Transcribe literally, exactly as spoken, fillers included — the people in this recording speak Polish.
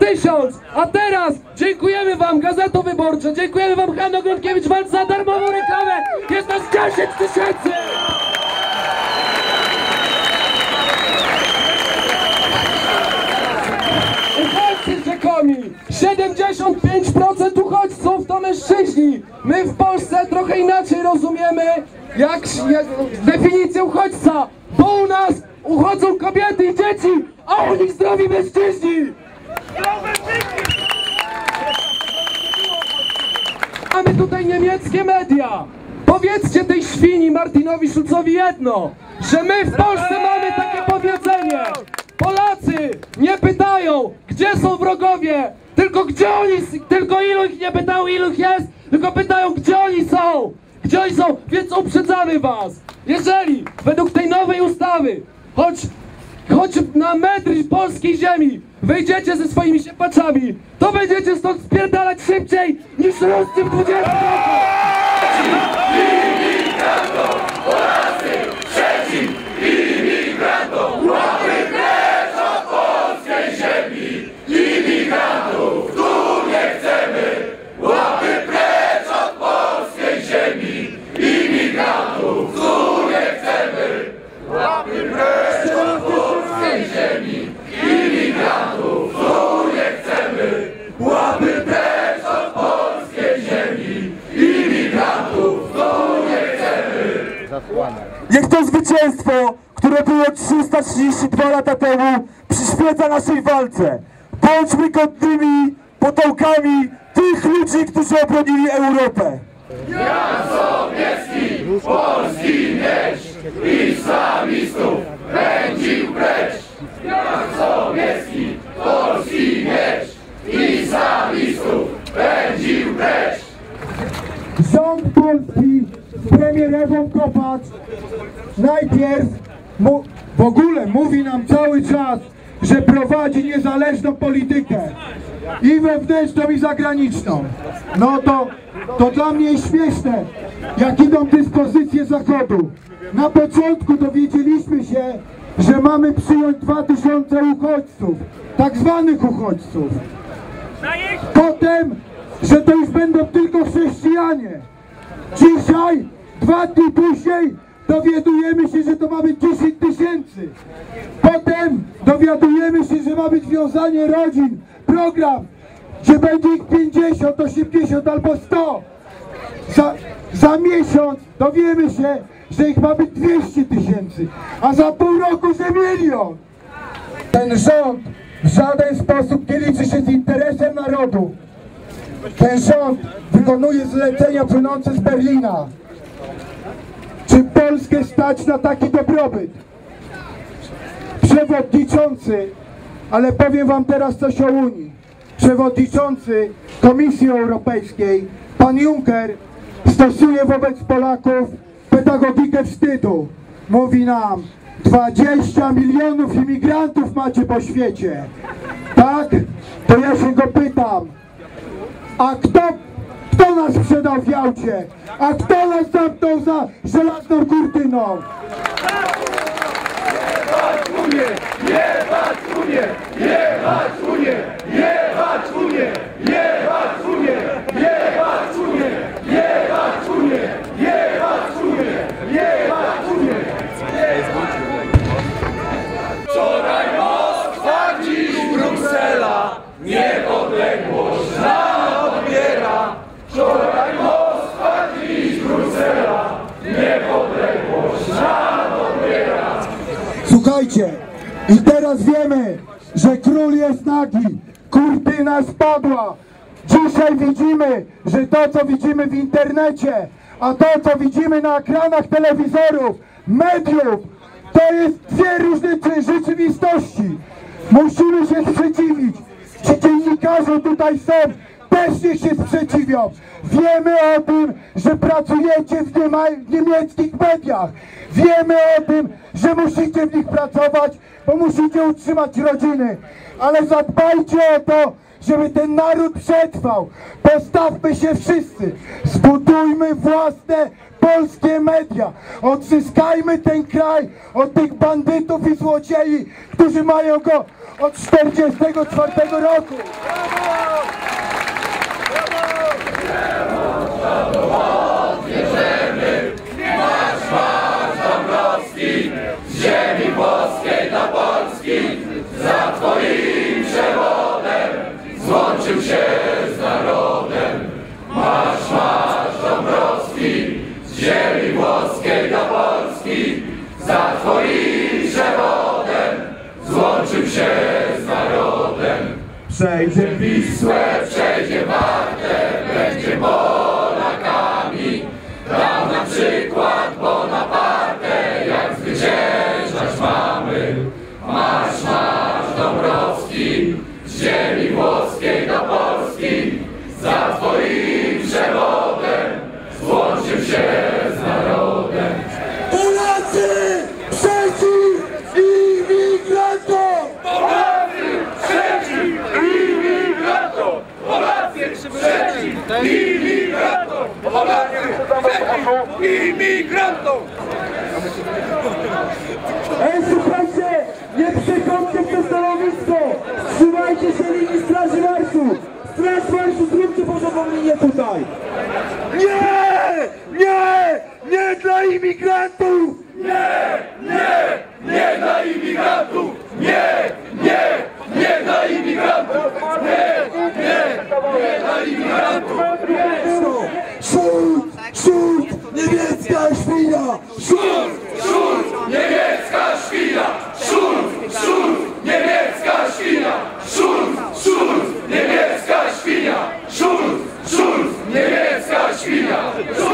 tysiąc, a teraz dziękujemy wam, Gazeta Wyborcza, dziękujemy wam, Hanna Gronkiewicz-Waltz, za darmową reklamę, jest nas dziesięć tysięcy! Uchodźcy rzekomi, siedemdziesiąt pięć procent uchodźców to mężczyźni. My w Polsce trochę inaczej rozumiemy jak, jak definicję uchodźca, bo u nas uchodzą kobiety i dzieci, a u nich zdrowi mężczyźni. Mamy tutaj niemieckie media. Powiedzcie tej świni Martinowi Schulzowi jedno, że my w Polsce mamy takie powiedzenie. Polacy nie pytają, gdzie są wrogowie, tylko gdzie oni, tylko ilu ich nie pytają, ilu ich jest, tylko pytają, gdzie oni są, gdzie oni są, więc uprzedzamy was. Jeżeli według tej nowej ustawy, choć, choć na metr polskiej ziemi wyjdziecie ze swoimi siepaczami, to będziecie stąd spierdalać szybciej niż Ruscy w dwudziestym roku. Imigrantom, Polacy, przeciw imigrantom, łapy precz od polskiej ziemi. Imigrantów tu nie chcemy, łapy precz od polskiej ziemi. Imigrantów tu nie chcemy, łapy precz od polskiej ziemi. Imigrantów tu nie chcemy, łapy precz od polskiej ziemi. Imigrantów tu nie chcemy. Niech to zwycięstwo, które było trzysta trzydzieści dwa lata temu, przyświeca naszej walce. Bądźmy godnymi potomkami tych ludzi, którzy obronili Europę. Jan Sobieski, polski miecz, islamistów pędził precz. Jan Sobieski, polski miecz, islamistów pędził precz. Rząd polski z premierową Kopacz najpierw mu, w ogóle mówi nam cały czas, że prowadzi niezależną politykę i wewnętrzną, i zagraniczną. No to, to dla mnie jest śmieszne, jak idą dyspozycje Zachodu. Na początku dowiedzieliśmy się, że mamy przyjąć dwa tysiące uchodźców, tak zwanych uchodźców. Potem, że to już będą tylko chrześcijanie. Dzisiaj, dwa dni później, dowiadujemy się, że to ma być dziesięć tysięcy. Potem dowiadujemy się, że ma być wiązanie rodzin, program, gdzie będzie ich pięćdziesiąt, osiemdziesiąt albo sto. Za, za miesiąc dowiemy się, że ich ma być dwieście tysięcy, a za pół roku, że milion. Ten rząd w żaden sposób nie liczy się z interesem narodu. Ten rząd wykonuje zlecenia płynące z Berlina. Czy Polskę stać na taki dobrobyt? Przewodniczący, ale powiem wam teraz coś o Unii. Przewodniczący Komisji Europejskiej, pan Juncker, stosuje wobec Polaków pedagogikę wstydu. Mówi nam, dwadzieścia milionów imigrantów macie po świecie. Tak? To ja się go pytam, a kto, kto nas sprzedał w Jałcie? A kto nas zamknął za żelazną kurtyną? Jebać Unię! Jebać Unię! Jebać Unię! Jebać Unię! Jebać Unię! Jebać Unię! Jebać Unię! Jebać Unię! Jebać Unię! Wczoraj Moskwa, dziś Bruksela, niepodległość nam odbiera. Wczoraj Moskwa, dziś Bruksela, niepodległość nam odbiera. Słuchajcie, i teraz wiemy, że król jest nagi, kurtyna spadła. Dzisiaj widzimy, że to, co widzimy w internecie, a to, co widzimy na ekranach telewizorów, mediów, to jest dwie różne rzeczywistości. Musimy się sprzeciwić. Ci dziennikarze tutaj są, też niech się sprzeciwią. Wiemy o tym, że pracujecie w niemieckich mediach. Wiemy o tym, że musicie w nich pracować, bo musicie utrzymać rodziny. Ale zadbajcie o to, żeby ten naród przetrwał. Postawmy się wszyscy, zbudujmy własne polskie media, odzyskajmy ten kraj od tych bandytów i złodziei, którzy mają go od czterdziestego czwartego roku. Marsz, marsz Dąbrowski, z ziemi włoskiej do Polski, za twoim przewodem złączył się z narodem. Marsz, marsz Dąbrowski, z ziemi włoskiej do Polski, za twoim przewodem złączył się z narodem. Przejdzie Wisłę, przejdzie Wartę, będzie Polakami. Dał nam przykład Bonaparte, jak zwyciężać mamy. Marsz, marsz Dąbrowski, z ziemi włoskiej do Polski, za twoim przewodem złączył się z narodem. Polacy przeciw imigrantom! Polacy przeciw imigrantom! Polacy przeciw imigrantom! Polacy przeciw imigrantom! Ej, słuchajcie, nie przechodźcie w to stanowisko! Trzymajcie się linii Straży Marszu! Straż Marszu, zróbcie porządną linię tutaj! Nie! Nie! Nie dla imigrantów! Nie, nie, nie dla imigrantów! Nie, nie, nie dla imigrantów! Nie, nie, nie dla imigrantów! Szut! Szut! Niemiecka świnia! Szur, szur, niemiecka świnia! Szur, szur, niemiecka świnia! Szur, szur, niemiecka świnia! Szur, szur, niemiecka świnia!